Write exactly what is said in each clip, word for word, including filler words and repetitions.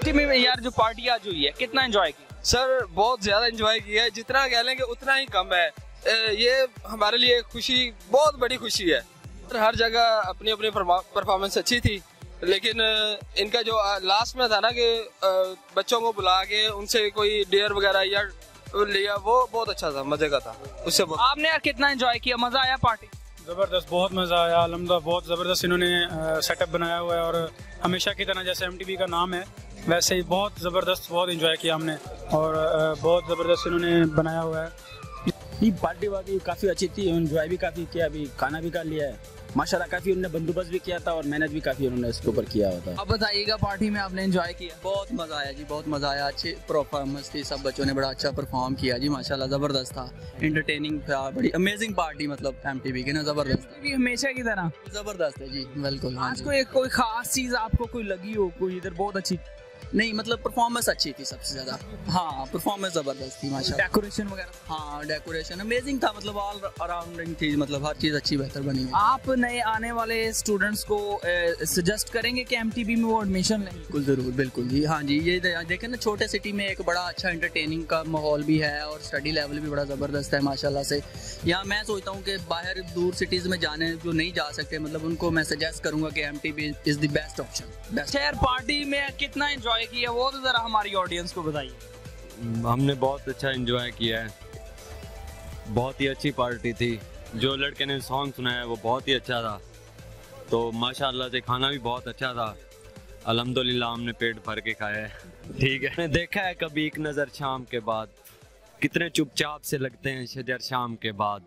में यार जो पार्टी आज हुई है कितना एंजॉय किया? सर बहुत ज्यादा एंजॉय किया है, जितना कह लेंगे उतना ही कम है। ये हमारे लिए खुशी, बहुत बड़ी खुशी है। हर जगह अपनी अपनी परफॉर्मेंस अच्छी थी, लेकिन इनका जो लास्ट में था ना कि बच्चों को बुला के उनसे कोई डेयर वगैरह या लिया, वो बहुत अच्छा था, मजे का था। उससे आपने यार कितना एंजॉय किया, मजा आया पार्टी? ज़बरदस्त, बहुत मज़ा आया। अलहमदा बहुत ज़बरदस्त इन्होंने सेटअप बनाया हुआ है और हमेशा की तरह जैसे एमटीबी का नाम है वैसे ही बहुत ज़बरदस्त, बहुत एंजॉय किया हमने और बहुत ज़बरदस्त इन्होंने बनाया हुआ है। ये पार्टी वार्टी काफ़ी अच्छी थी, एंजॉय भी काफ़ी किया, अभी खाना भी कर लिया है माशाल्लाह। काफ़ी उन्होंने बंदोबस्त भी किया था और मेहनत भी काफ़ी उन्होंने इसके ऊपर किया हुआ था। अब बताइएगा पार्टी में आपने एंजॉय किया? बहुत मज़ा आया जी, बहुत मज़ा आया। अच्छी परफॉर्मेंस थी, सब बच्चों ने बड़ा अच्छा परफॉर्म किया जी माशाल्लाह, ज़बरदस्त था, इंटरटेनिंग था, बड़ी अमेजिंग पार्टी मतलब एमटीबी की ना, ज़बरदस्त भी हमेशा की तरह ज़बरदस्त है जी, बिल्कुल। आज कोई कोई खास चीज़ आपको कोई लगी हो, कोई इधर बहुत अच्छी? नहीं मतलब परफॉर्मेंस अच्छी थी सबसे ज़्यादा। हाँ परफॉर्मेंस ज़बरदस्त थी माशाल्लाह। डेकोरेशन वगैरह? हाँ डेकोरेशन अमेजिंग था, मतलब ऑल अराउंडिंग थी, मतलब हर चीज़ अच्छी बेहतर बनी। आप नए आने वाले स्टूडेंट्स को सजेस्ट करेंगे कि एमटीबी में वो एडमिशन लें? बिल्कुल ज़रूर, बिल्कुल जी। हाँ जी, ये देखें ना, छोटे सिटी में एक बड़ा अच्छा एंटरटेनिंग का माहौल भी है और स्टडी लेवल भी बड़ा ज़बरदस्त है माशाल्लाह से। यहाँ मैं सोचता हूँ कि बाहर दूर सिटीज़ में जाने जो नहीं जा सकते, मतलब उनको मैं सजेस्ट करूँगा कि MTB is the best option. Best यार पार्टी में कितना एंजॉय किया वो तो जरा हमारी ऑडियंस को बताइए। हमने बहुत अच्छा एंजॉय किया है, बहुत ही अच्छी पार्टी थी। जो लड़के ने सॉन्ग सुनाया वो बहुत ही अच्छा था, तो माशाल्लाह से खाना भी बहुत अच्छा था। अल्हम्दुलिल्लाह हमने पेट भर के खाया है। ठीक है, मैंने देखा है कभी एक नज़र शाम के बाद, कितने चुपचाप से लगते हैं शजर शाम के बाद,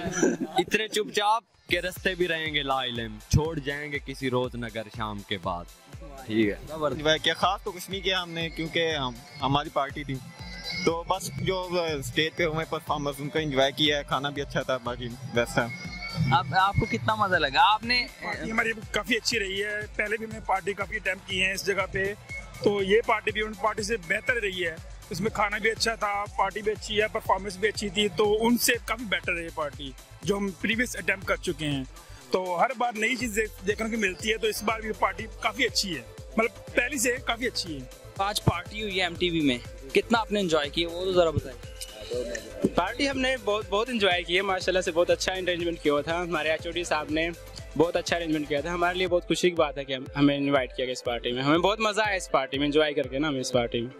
इतने चुपचाप के रास्ते भी रहेंगे लाइलम, छोड़ जाएंगे किसी रोज नगर शाम के बाद। ठीक है, क्या खास तो कुछ नहीं किया हमने, क्योंकि हम हमारी पार्टी थी, तो बस जो स्टेज पे हुए परफॉर्मर्स उनका एंजॉय किया है, खाना भी अच्छा था, बाकी वैसा। अब आपको कितना मजा लगा? आपने पार्टी हमारी काफ़ी अच्छी रही है, पहले भी हमने पार्टी काफ़ी अटेम्प्ट की है इस जगह पे, तो ये पार्टी भी उन पार्टी से बेहतर रही है। इसमें खाना भी अच्छा था, पार्टी भी अच्छी है, परफॉर्मेंस भी अच्छी थी, तो उनसे काफ़ी बेटर है ये पार्टी जो हम प्रीवियस अटेम्प्ट कर चुके हैं। तो हर बार नई चीज़ देखने को मिलती है, तो इस बार भी पार्टी काफ़ी अच्छी है, मतलब पहली से काफ़ी अच्छी है। आज पार्टी हुई है एमटीवी में, कितना आपने एंजॉय किया वो तो ज़रा बताइए। पार्टी हमने बहुत बहुत एंजॉय की है माशाल्लाह से, बहुत अच्छा अरेंजमेंट किया था हमारे एचओडी साहब ने, बहुत अच्छा अरेंजमेंट किया था। हमारे लिए बहुत खुशी की बात है कि हमें इनवाइट किया गया इस पार्टी में, हमें बहुत मज़ा आया इस पार्टी में एंजॉय करके ना, हमें इस पार्टी में।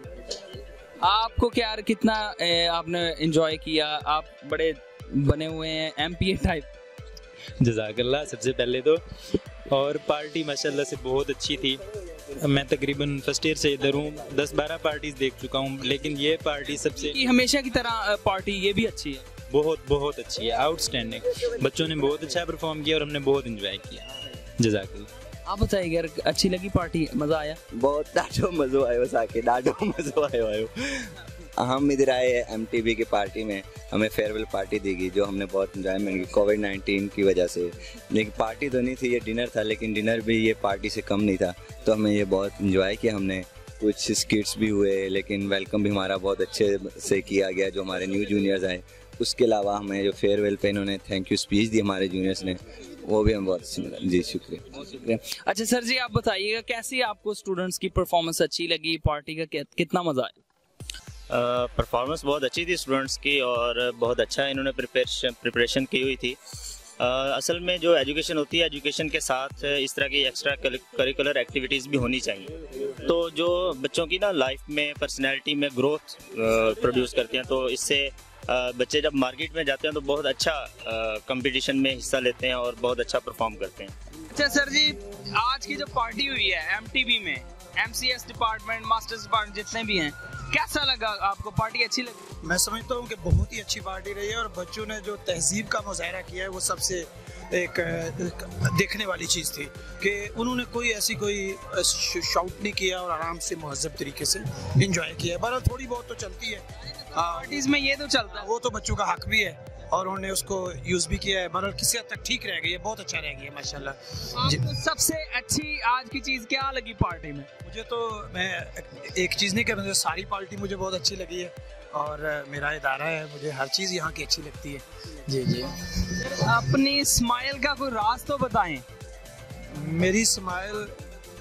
आपको क्या कितना ए, आपने एंजॉय किया? आप बड़े बने हुए हैं एमपीए टाइप। जज़ाकल्लाह सबसे पहले तो, और पार्टी माशाल्लाह से बहुत अच्छी थी। मैं तकरीबन फर्स्ट ईयर से इधर हूँ, दस बारह पार्टीज देख चुका हूँ, लेकिन ये पार्टी सबसे कि हमेशा की तरह पार्टी ये भी अच्छी है, बहुत बहुत अच्छी है, आउटस्टैंडिंग। बच्चों ने बहुत अच्छा परफॉर्म किया और हमने बहुत एंजॉय किया। जज़ाकल्लाह। आप बताइए यार, अच्छी लगी पार्टी, मज़ा आया? बहुत ॾाढो मज़ो आयो, असांखे ॾाढो मज़ो आयो आयो हम इधर आए एमटीबी की पार्टी में, हमें फेयरवेल पार्टी दी गई जो हमने बहुत इंजॉयमेंट की कोविड नाइन्टीन की वजह से। लेकिन पार्टी तो नहीं थी, ये डिनर था, लेकिन डिनर भी ये पार्टी से कम नहीं था, तो हमें ये बहुत इंजॉय किया हमने। कुछ स्किट्स भी हुए, लेकिन वेलकम भी हमारा बहुत अच्छे से किया गया जो हमारे न्यू जूनियर्स आए। उसके अलावा हमें जो फेयरवेल पे इन्होंने थैंक यू स्पीच दी हमारे जूनियर्स ने, वो भी हम बहुत अच्छी मिला जी, शुक्रिया बहुत शुक्रिया। अच्छा सर जी, आप बताइएगा कैसी आपको स्टूडेंट्स की परफॉर्मेंस अच्छी लगी, पार्टी का कितना मज़ा आया? परफॉर्मेंस uh, बहुत अच्छी थी स्टूडेंट्स की और बहुत अच्छा इन्होंने प्रिपरेशन प्रिपरेशन की हुई थी। uh, असल में जो एजुकेशन होती है, एजुकेशन के साथ इस तरह की एक्स्ट्रा करिकुलर एक्टिविटीज़ भी होनी चाहिए, तो जो बच्चों की ना लाइफ में पर्सनैलिटी में ग्रोथ प्रोड्यूस करती हैं, तो इससे uh, बच्चे जब मार्केट में जाते हैं तो बहुत अच्छा कंपटीशन uh, में हिस्सा लेते हैं और बहुत अच्छा परफॉर्म करते हैं। अच्छा सर जी, आज की जो पार्टी हुई है एमटीबी में, एमसीएस डिपार्टमेंट, मास्टर्स डिपार्टमेंट जितने भी हैं, कैसा लगा आपको? पार्टी अच्छी लगी? मैं समझता हूँ कि बहुत ही अच्छी पार्टी रही है और बच्चों ने जो तहजीब का मुजाहरा किया है वो सबसे एक, एक देखने वाली चीज़ थी कि उन्होंने कोई ऐसी कोई शाउट नहीं किया और आराम से महज़ब तरीके से एंजॉय किया है। बहरहाल थोड़ी बहुत तो चलती है पार्टीज़ में, ये तो चलता है, वो तो बच्चों का हक भी है और उन्होंने उसको यूज़ भी किया है। बहरहाल किसी हद तक ठीक रह गई है, बहुत अच्छा रह गया माशाल्लाह। सबसे अच्छी आज की चीज़ क्या लगी पार्टी में? मुझे तो, मैं एक चीज़ नहीं कर, मुझे सारी पार्टी मुझे बहुत अच्छी लगी है और मेरा इदारा है, मुझे हर चीज़ यहाँ की अच्छी लगती है जी जी। अपनी स्माइल का कोई राज तो बताएं। मेरी स्माइल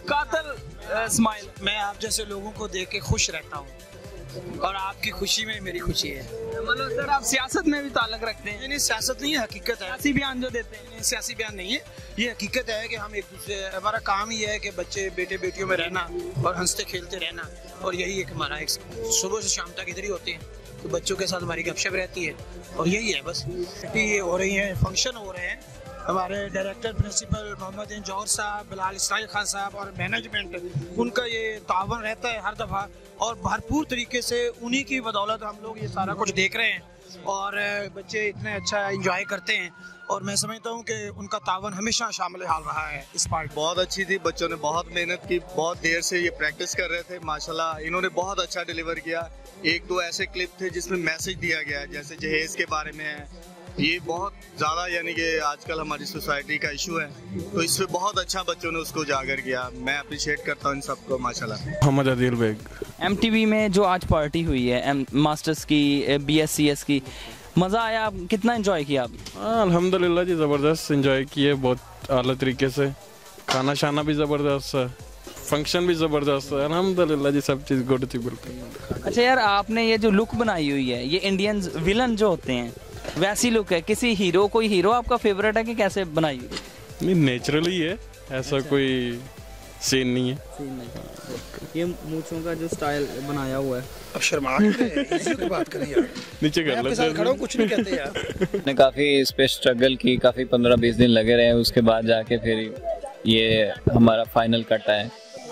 कातल स्माइल। मैं आप जैसे लोगों को देख के खुश रहता हूँ और आपकी खुशी में मेरी खुशी है। मतलब सर आप सियासत में भी ताल्लुक रखते हैं? नहीं नहीं, सियासत नहीं है, हकीकत है। सियासी बयान जो देते हैं? सियासी बयान नहीं है, ये हकीकत है कि हम एक दूसरे, हमारा काम ही है कि बच्चे बेटे बेटियों में रहना और हंसते खेलते रहना, और यही एक हमारा एक सुबह से शाम तक इधर ही होते हैं, तो बच्चों के साथ हमारी गपशप रहती है और यही है बस। ये हो रही है, फंक्शन हो रहे हैं, हमारे डायरेक्टर प्रिंसिपल मोहम्मद जौहर साहब, बिलाल इस्माइल खान साहब और मैनेजमेंट, उनका ये तावन रहता है हर दफ़ा और भरपूर तरीके से उन्हीं की बदौलत हम लोग ये सारा कुछ देख रहे हैं और बच्चे इतने अच्छा इंजॉय करते हैं और मैं समझता हूँ कि उनका तावन हमेशा शामिल हाल रहा है इस पार्ट। बहुत अच्छी थी, बच्चों ने बहुत मेहनत की, बहुत देर से ये प्रैक्टिस कर रहे थे, माशाल्लाह इन्होंने बहुत अच्छा डिलीवर किया। एक दो ऐसे क्लिप थे जिसमें मैसेज दिया गया है, जैसे जहेज के बारे में है, ये बहुत ज़्यादा यानी कि आजकल हमारी सोसाइटी का इशू है, तो इस पे बहुत अच्छा बच्चों ने उसको उजागर किया। मैं अप्रिशिएट करता हूँ इन सबको माशाल्लाह। मोहम्मद आदिल बेग। एमटीवी में जो आज पार्टी हुई है एम मास्टर्स की, बीएससीएस की, मज़ा आया? आप कितना एंजॉय किया आप? हाँ अल्हम्दुलिल्लाह जी, ज़बरदस्त एंजॉय किए, बहुत आला तरीके से, खाना शाना भी ज़बरदस्त है, फंक्शन भी ज़बरदस्त है, अल्हम्दुलिल्लाह जी, सब चीज़ गुड थी बिल्कुल। अच्छा यार, आपने ये जो लुक बनाई हुई है, ये इंडियन विलन जो होते हैं वैसी लुक है, किसी हीरो, कोई हीरो आपका फेवरेट है कि कैसे बनाई हुई? नहीं, नेचुरली है, ऐसा अच्छा। कोई सीन नहीं है। सीन नहीं। ये मूंछों का जो स्टाइल बनाया हुआ है, अब शर्मा के बात करें यार, नीचे कर आपके साथ खड़ा हूं, कुछ नहीं कहते यार। ने काफ़ी इस पे स्ट्रगल की, काफ़ी पंद्रह बीस दिन लगे रहे, उसके बाद जाके फिर ये हमारा फाइनल कट है।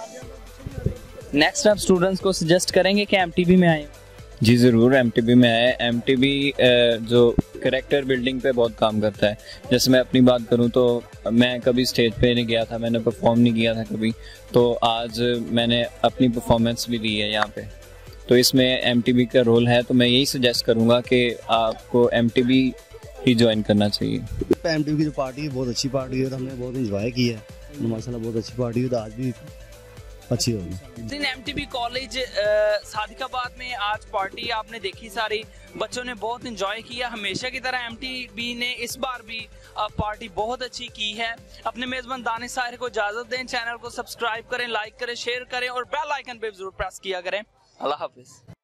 नेक्स्ट आप स्टूडेंट्स को सजेस्ट करेंगे कि एमटीबी में आए? जी ज़रूर, एमटीबी में आए। एमटीबी जो कैरेक्टर बिल्डिंग पे बहुत काम करता है। जैसे मैं अपनी बात करूं तो मैं कभी स्टेज पे नहीं गया था, मैंने परफॉर्म नहीं किया था कभी, तो आज मैंने अपनी परफॉर्मेंस भी दी है यहाँ पे, तो इसमें एमटीबी का रोल है। तो मैं यही सजेस्ट करूँगा कि आपको एमटीबी ही ज्वाइन करना चाहिए। एमटीबी की जो पार्टी है बहुत अच्छी पार्टी है, तो हमने बहुत इंजॉय किया है माशाल्लाह, बहुत अच्छी पार्टी है, तो आज भी अच्छी होगी। एमटीबी कॉलेज सादिकाबाद में आज पार्टी आपने देखी सारी, बच्चों ने बहुत एंजॉय किया। हमेशा की तरह एमटीबी ने इस बार भी पार्टी बहुत अच्छी की है। अपने मेजबान दानिश साहिर को इजाजत दें, चैनल को सब्सक्राइब करें, लाइक करें, शेयर करें और बेल आइकन पे जरूर प्रेस किया करें। अल्लाह हाफिज।